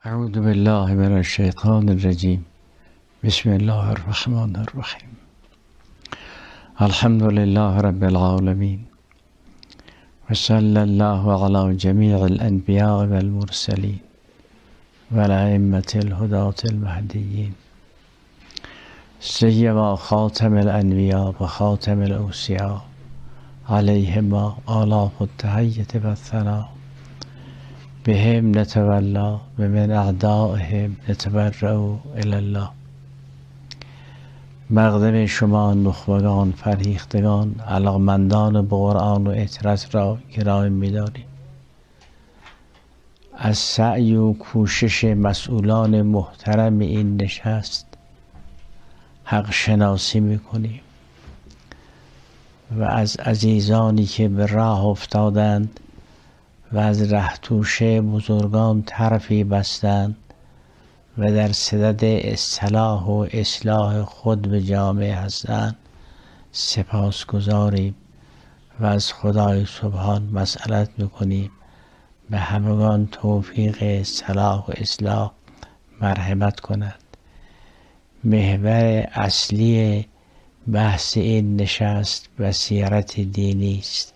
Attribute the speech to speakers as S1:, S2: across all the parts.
S1: اعوذ بالله من الشیطان الرجیم. بسم الله الرحمن الرحیم. الحمد لله رب العالمین و صلی الله علی جمیع الانبیاء والمرسلین و الائمة الهداة المهدیین سیما خاتم الانبیاء و خاتم الاوصیاء علیهما آلاف التحیة و الثناء بهم نتولا و من اعدائهم نتبرأ الی الله. مقدم شما نخبگان فرهیختگان علاقمندان به قرآن و اطرت را گرامی می‌داریم. از سعی و کوشش مسئولان محترم این نشست حق شناسی می‌کنیم و از عزیزانی که به راه افتادند و از ره توشه بزرگان طرفی بستند و در صدد اصلاح و اصلاح خود به جامعه هستند سپاس گذاریم و از خدای سبحان مسئلت میکنیم به همگان توفیق صلاح و اصلاح مرحمت کند. محور اصلی بحث این نشست بصیرت دینی است.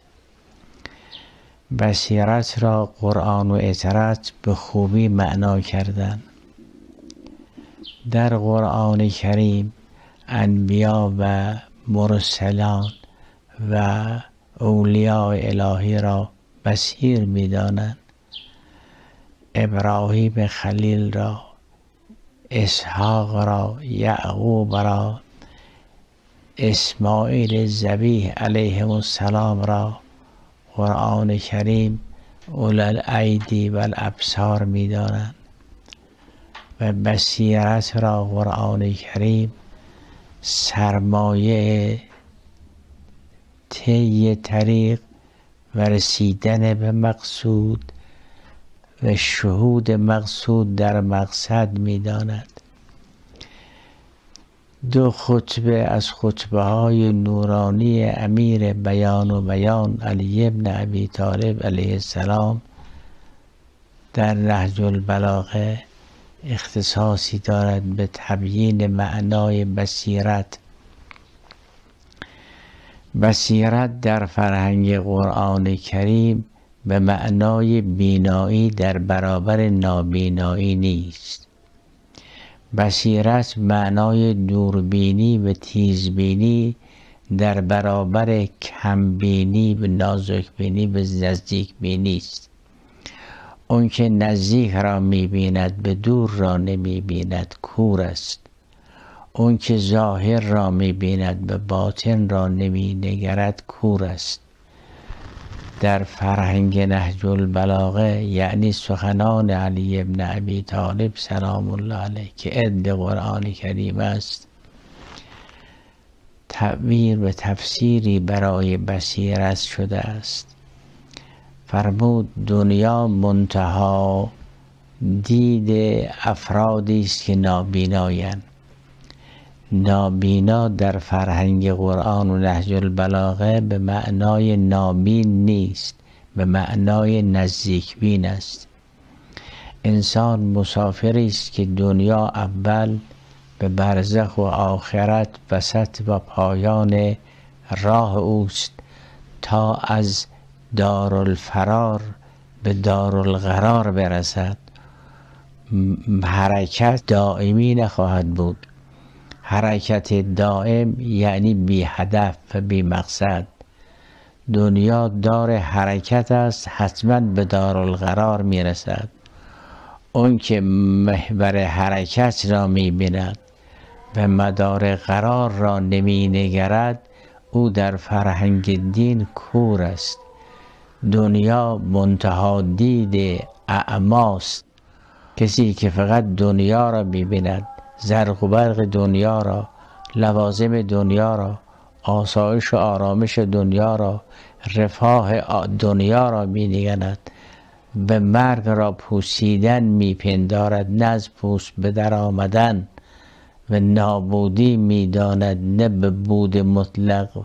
S1: بصیرت را قرآن و اطرت به خوبی معنا کردن. در قرآن کریم انبیا و مرسلان و اولیاء الهی را بصیر می دانند. ابراهیم خلیل را، اسحاق را، یعقوب را، اسماعیل ذبیح علیهم السلام را قرآن کریم اولوالایدی و الابصار می دانند و بصیرت را قرآن کریم سرمایه طی طریق و رسیدن به مقصود و شهود مقصود در مقصد می داند. دو خطبه از خطبه های نورانی امیر بیان و بیان علی بن ابی طالب علیه السلام در نهج البلاغه اختصاصی دارد به تبیین معنای بصیرت. بصیرت در فرهنگ قرآن کریم به معنای بینایی در برابر نابینایی نیست. بصیرت معنای دوربینی و تیزبینی در برابر کمبینی و نازکبینی و نزدیکبینی است. اون که نزدیک را می‌بیند به دور را نمی‌بیند کور است. اون که ظاهر را می‌بیند به باطن را نمی‌نگرد کور است. در فرهنگ نهج البلاغه یعنی سخنان علی بن ابی طالب سلام الله علیه که عد قرآن کریم است، تعبیر و تفسیری برای بصیرت شده است. فرمود دنیا منتها دید افرادی است که نابینایند. نابینا در فرهنگ قرآن و نهج البلاغه به معنای نابین نیست، به معنای نزدیکبین است. انسان مسافری است که دنیا اول به برزخ و آخرت وسط و پایان راه اوست تا از دارالفرار به دارالقرار برسد. حرکت دائمی نخواهد بود. حرکت دائم یعنی بی هدف و بی مقصد. دنیا دار حرکت است، حتما به دارالقرار می رسد. اون که محور حرکت را می بیند و مدار قرار را نمی نگرد او در فرهنگ دین کور است. دنیا منتها دید اعماست. کسی که فقط دنیا را می بیند، زرق و برق دنیا را، لوازم دنیا را، آسایش و آرامش دنیا را، رفاه دنیا را می نگرد، به مرگ را پوسیدن می پندارد، نه از پوست به در آمدن و نابودی می داند، نه به بود مطلق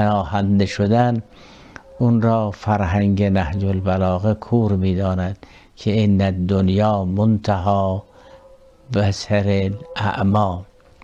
S1: پناهنده شدن. اون را فرهنگ نهج البلاغه کور می داند. که این الدنیا منتهی بصر الاعمی،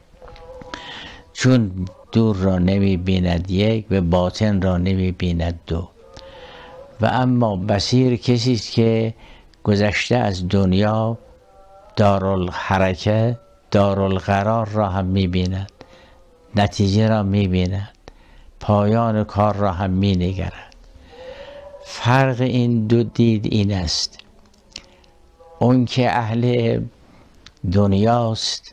S1: چون دور را نمی بیند یک و باطن را نمی بیند دو. و اما بصیر کسی است که گذشته از دنیا دارالحرکه دارالقرار را هم می بیند، نتیجه را می بیند، پایان کار را هم می نگرد. فرق این دو دید این است: اون که اهل دنیاست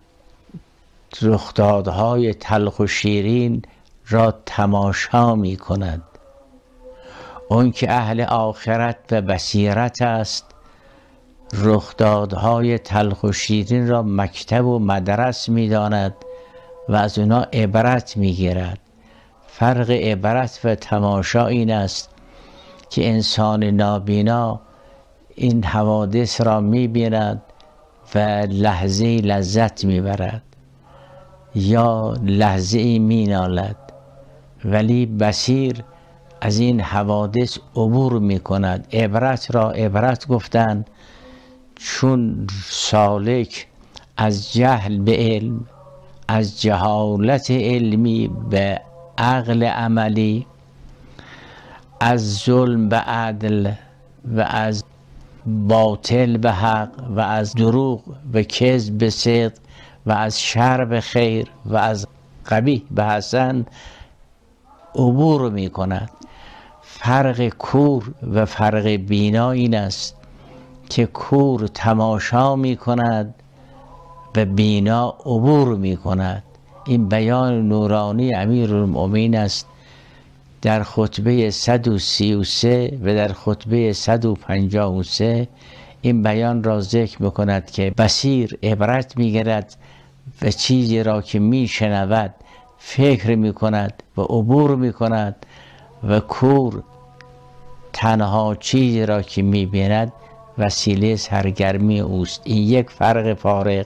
S1: رخدادهای تلخ و شیرین را تماشا می کند، اون که اهل آخرت و بصیرت است رخدادهای تلخ و شیرین را مکتب و مدرس می داند و از اونا عبرت می گیرد. فرق عبرت و تماشا این است که انسان نابینا این حوادث را می بیند و لحظه لذت می برد یا لحظه می نالد، ولی بصیر از این حوادث عبور می کند. عبرت را عبرت گفتند چون سالک از جهل به علم، از جهالت علمی به عقل عملی، از ظلم به عدل و از باطل به حق و از دروغ به کذب به صدق و از شر به خیر و از قبیح به حسن عبور می کند. فرق کور و فرق بینا این است که کور تماشا می کند و بینا عبور می کند. این بیان نورانی امیرالمؤمنین است در خطبه 133 و در خطبه 153. این بیان را ذکر می کند که بصیر عبرت می گیرد و چیزی را که می شنود فکر می کند و عبور می کند، و کور تنها چیزی را که می بیند وسیله سرگرمی اوست. این یک فرق فارق.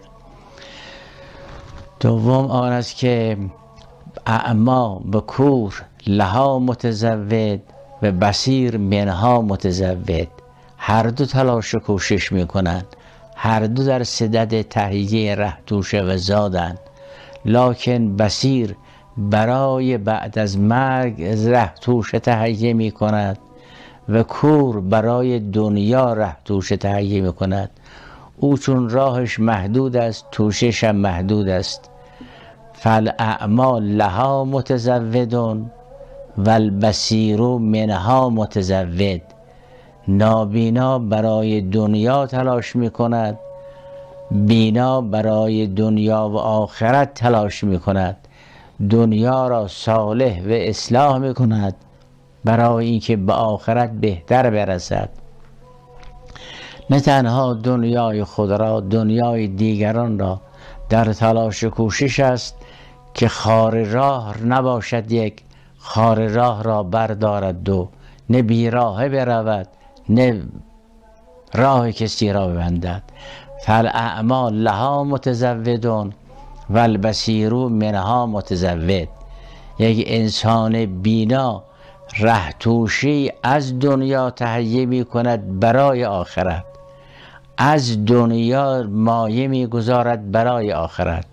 S1: دوم آن است که اعما به کور لها متزود و بصیر منها متزود. هر دو تلاش و کوشش می کنند، هر دو در صدد تهیه ره توشه و زادند، لکن بصیر برای بعد از مرگ ره توشه تهیه می کند و کور برای دنیا ره توشه تهیه می کند. او چون راهش محدود است توشش هم محدود است. فالاعما لها متزودون و البصیر منها متزود. نابینا برای دنیا تلاش می کند، بینا برای دنیا و آخرت تلاش می کند. دنیا را صالح و اصلاح می کند برای اینکه به آخرت بهتر برسد. نه تنها دنیای خود را، دنیای دیگران را در تلاش و کوشش است که خار راه نباشد یک، خار راه را بردارد دو، نه بیراهه برود نه راه کسی را ببندد. فالاعمال لها متزودون و البصیر منها متزود. یک انسان بینا ره توشی از دنیا تهیه می کند برای آخرت، از دنیا مایه می گذارد برای آخرت،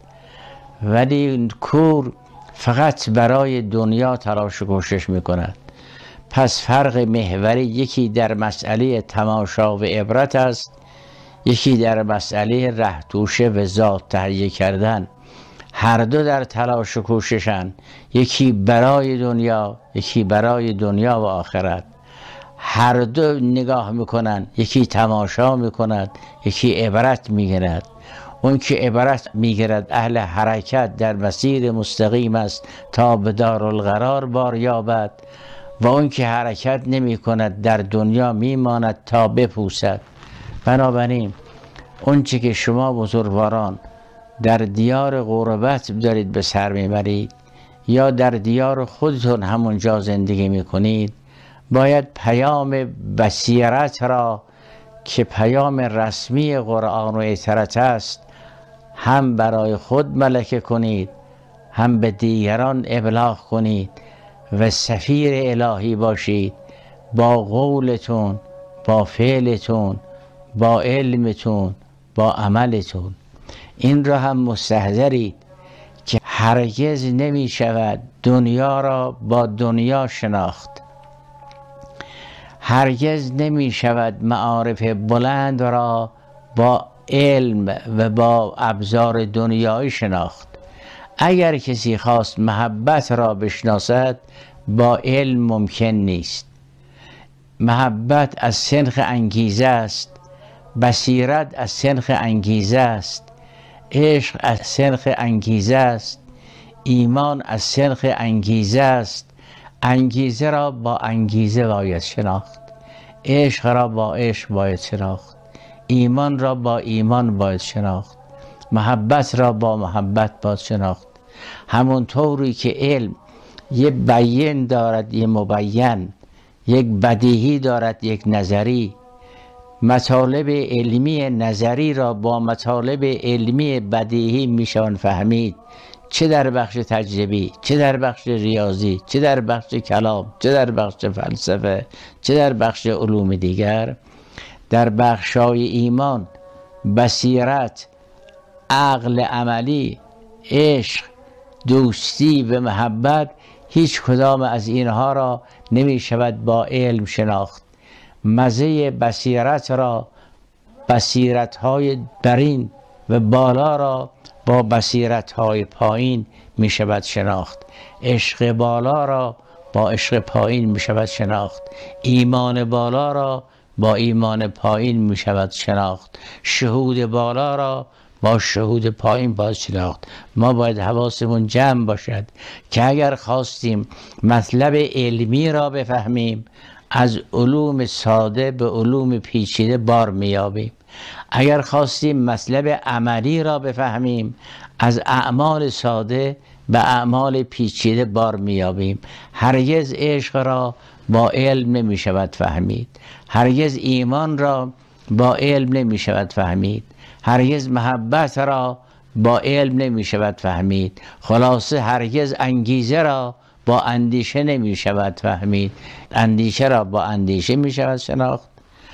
S1: ولی کور فقط برای دنیا تلاش و کوشش می کند. پس فرق محوری یکی در مسئله تماشا و عبرت است، یکی در مسئله ره توشه و ذات تهیه کردن. هر دو در تلاش و کوششن، یکی برای دنیا یکی برای دنیا و آخرت. هر دو نگاه میکنن، یکی تماشا میکند یکی عبرت میگیرد. اون که عبرت میگیرد اهل حرکت در مسیر مستقیم است تا به دارالقرار بار یابد، و اون که حرکت نمی کند در دنیا میماند تا بپوسد. بنابراین اون چه که شما بزرگواران در دیار غربت دارید به سر میبرید یا در دیار خودتون همونجا زندگی میکنید، باید پیام بصیرت را که پیام رسمی قرآن و اطرت است هم برای خود ملکه کنید، هم به دیگران ابلاغ کنید و سفیر الهی باشید. با قولتون، با فعلتون، با علمتون، با عملتون. این را هم مستحضرید که هرگز نمی شود دنیا را با دنیا شناخت، هرگز نمی شود معارف بلند را با علم و با ابزار دنیایی شناخت. اگر کسی خواست محبت را بشناسد با علم ممکن نیست. محبت از سنخ انگیزه است، بصیرت از سنخ انگیزه است، عشق از سنخ انگیزه است، ایمان از سنخ انگیزه است. انگیزه را با انگیزه باید شناخت، عشق را با عشق باید شناخت، ایمان را با ایمان باید شناخت، محبت را با محبت باید شناخت. همونطوری که علم یک بیان دارد یک مبین، یک بدیهی دارد یک نظری، مطالب علمی نظری را با مطالب علمی بدیهی میشوند فهمید، چه در بخش تجربی، چه در بخش ریاضی، چه در بخش کلام، چه در بخش فلسفه، چه در بخش علوم دیگر. در بخشای ایمان، بصیرت، عقل عملی، عشق، دوستی و محبت، هیچ کدام از اینها را نمی شود با علم شناخت. مزه بصیرت را، بصیرت‌های برین و بالا را با بصیرت‌های پایین می شود شناخت. عشق بالا را با عشق پایین می شود شناخت. ایمان بالا را با ایمان پایین می شود شناخت. شهود بالا را با شهود پایین باید شناخت. ما باید حواسمون جمع باشد که اگر خواستیم مطلب علمی را بفهمیم، از علوم ساده به علوم پیچیده بار میابیم. اگر خواستیم مطلب عملی را بفهمیم، از اعمال ساده به اعمال پیچیده بار میابیم. هرگز عشق را با علم نمی شود فهمید، هرگز ایمان را با علم نمی شود فهمید، هرگز محبت را با علم نمی شود فهمید. خلاصه هرگز انگیزه را با اندیشه نمی شود فهمید. اندیشه را با اندیشه می شود شناخت،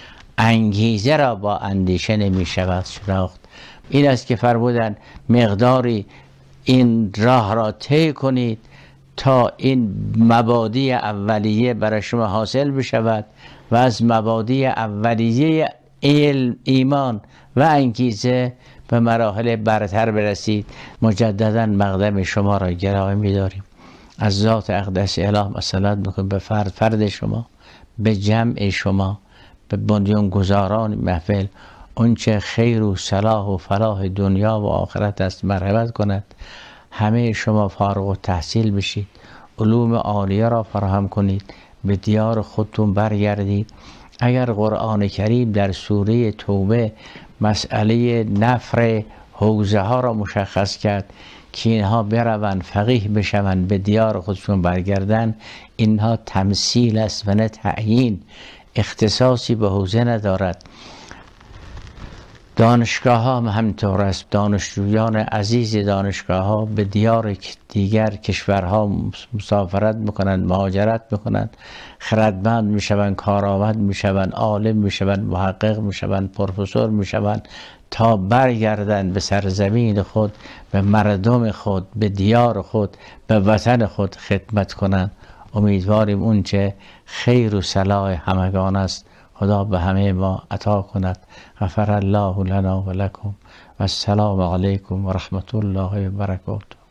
S1: انگیزه را با اندیشه نمی شود شناخت. این است که فرمودند مقداری این راه را طی کنید تا این مبادی اولیه برای شما حاصل بشود و از مبادی اولیه علم، ایمان و انگیزه به مراحل برتر برسید. مجددا مقدم شما را گرامی می‌داریم. از ذات اقدس اله مسئلت میکنیم به فرد شما، به جمع شما، به بنیان گذاران محفل، اونچه خیر و صلاح و فلاح دنیا و آخرت است مرحمت کند. همه شما فارغ التحصیل بشید، علوم عالیه را فراهم کنید، به دیار خودتون برگردید. اگر قرآن کریم در سوره توبه مسئله نفر حوزه ها را مشخص کرد که اینها بروند فقیه بشوند، به دیار خودشون برگردن، اینها تمثیل است و نه تعیین، اختصاصی به حوزه ندارد. دانشگاه ها هم همینطور است. دانشجویان عزیز دانشگاه ها به دیار دیگر کشورها مسافرت میکنند، مهاجرت میکنند، خردمند میشوند، کارآمد میشوند، عالم میشوند، محقق میشوند، پروفسور میشوند تا برگردند به سرزمین خود، به مردم خود، به دیار خود، به وطن خود خدمت کنند. امیدواریم اونچه خیر و صلاح همگان است خدا به همه ما عطا کند. غفر الله لنا و لکم و السلام علیکم و رحمت الله و برکاته.